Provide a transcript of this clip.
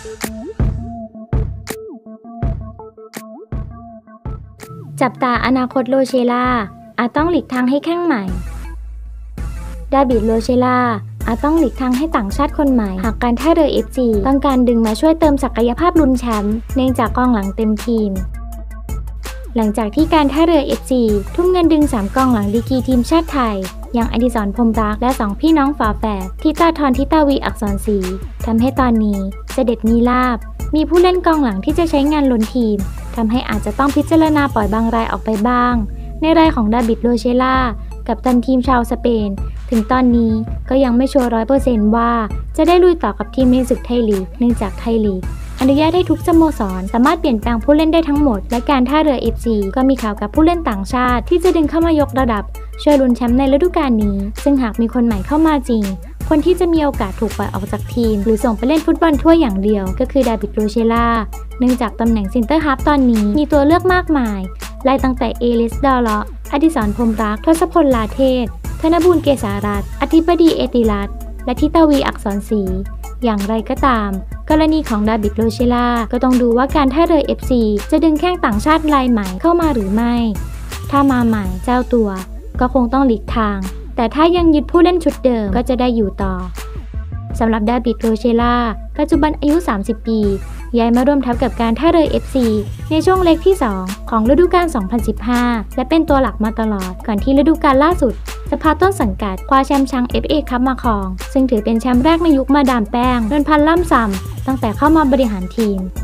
จับตาอนาคตโรเชล่าอาจต้องหลีกทางให้แข้งใหม่ดาวิดโรเชล่าอาจต้องหลีกทางให้ต่างชาติคนใหม่หากการท่าเรือ FC ต้องการดึงมาช่วยเติมศักยภาพลุ้นแชมป์เนื่องจากกองหลังเต็มทีมหลังจากที่การท่าเรือ FC ทุ่มเงินดึง3กองหลังดีกรีทีมชาติไทยอย่างอดิศร พรหมรักและ2พี่น้องฝาแฝดทิตาธร ทิตาวีอักษรศรีทำให้ตอนนี้เสด็จมีลาภมีผู้เล่นกองหลังที่จะใช้งานล้นทีมทำให้อาจจะต้องพิจารณาปล่อยบางรายออกไปบ้างในรายของดาวิดโรเชล่ากัปตันทีมชาวสเปนถึงตอนนี้ก็ยังไม่ชัวร์ 100% ว่าจะได้ลุยต่อกับทีมในศึกไทยลีกเนื่องจากไทยลีกอนุญาตให้ทุกสโมสรสามารถเปลี่ยนแปลงผู้เล่นได้ทั้งหมดและการท่าเรือ FC ก็มีข่าวกับผู้เล่นต่างชาติที่จะดึงเข้ามายกระดับช่วยลุ้นแชมป์ในฤดูกาลนี้ซึ่งหากมีคนใหม่เข้ามาจริงคนที่จะมีโอกาสถูกปล่อยออกจากทีมหรือส่งไปเล่นฟุตบอลถ้วยอย่างเดียวก็คือดาวิดโรเชล่าเนื่องจากตำแหน่งเซ็นเตอร์ฮาล์ฟตอนนี้มีตัวเลือกมากมายไล่ตั้งแต่เอลิส ดอลเลาะอดิศร พรหมรักทศพล ลาเทศธนบูรณ์ เกษารัตน์อธิบดี เอติรัตน์และทิตาวีอักษรศรีอย่างไรก็ตามกรณีของดาวิดโรเชล่าก็ต้องดูว่าการท่าเรือ FC จะดึงแข้งต่างชาติรายใหม่เข้ามาหรือไม่ถ้ามาใหม่เจ้าตัวก็คงต้องหลีกทางแต่ถ้ายังยึดผู้เล่นชุดเดิมก็จะได้อยู่ต่อสำหรับดาวิดโรเชล่าปัจจุบันอายุ30 ปีย้ายมาร่วมทัพกับการท่าเรือ FC ในช่วงเล็กที่2ของฤดูกาล 2015 และเป็นตัวหลักมาตลอดก่อนที่ฤดูกาลล่าสุดจะพาต้นสังกัดคว้าแชมป์ช้าง FA คัพมาครองซึ่งถือเป็นแชมป์แรกในยุคมาดามแป้ง นวลพันธ์ ล่ำซำตั้งแต่เข้ามาบริหารทีม